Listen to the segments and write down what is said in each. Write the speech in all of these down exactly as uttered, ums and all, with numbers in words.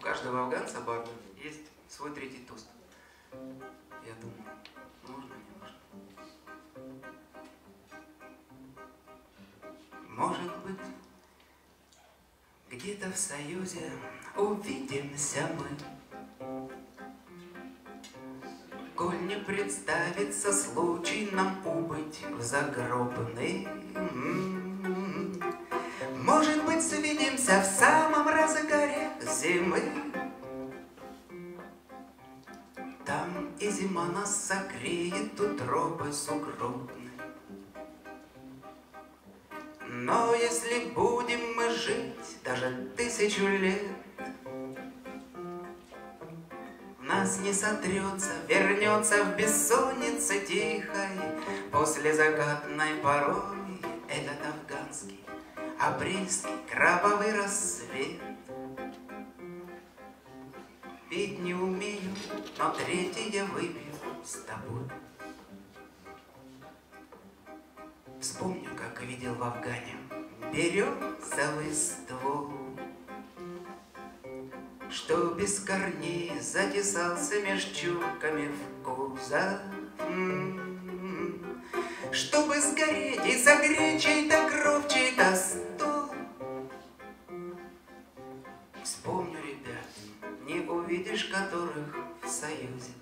каждого афганца, барда, есть свой третий тост. Я думаю, нужно, не нужно. Может быть, где-то в Союзе увидимся мы, коль не представится случай нам убыть в загробный. Может быть, свидимся в самом разгаре зимы. Там и зима нас согреет утробой сугробной. Но если будем мы жить даже тысячу лет, в нас не сотрется, вернется в бессоннице тихой после закатной порой этот афганский апрельский кровавый рассвет. Пить не умею, но третье выпью с тобой. Вспомню, как видел в Афгане березовый ствол, что без корней затесался меж чурками в кузов, чтобы сгореть и согреть чей-то кров, чей-то стол. Вспомню ребят, не увидишь которых в Союзе.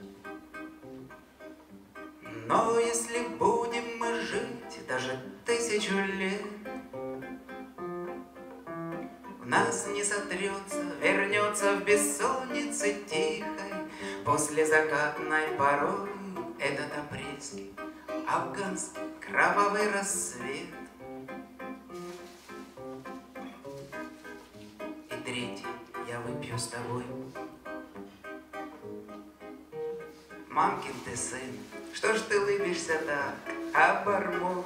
Но если будем мы жить даже тысячу лет, в нас не сотрется, вернется в бессоннице тихой после закатной порой этот апрельский афганский кровавый рассвет. И третий я выпью с тобой. Мамкин ты сын, что ж ты улыбишься так, обормот?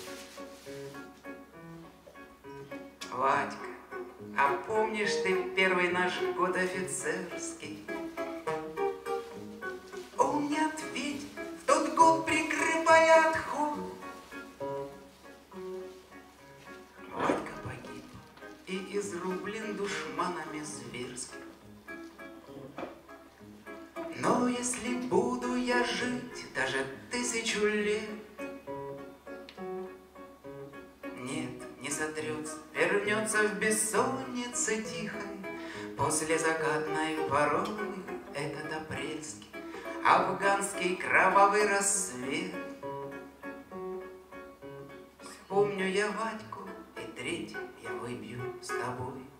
Вадька, а помнишь ты первый наш год офицерский? О, не ответь, в тот год прикрывая отход. Вадька погиб и изрублен душманами зверскими. Но если буду я жить даже тысячу лет, нет, не сотрется, вернется в бессоннице тихой после закатной порой этот апрельский афганский кровавый рассвет. Вспомню я Вадьку, и третий я выпью с тобой.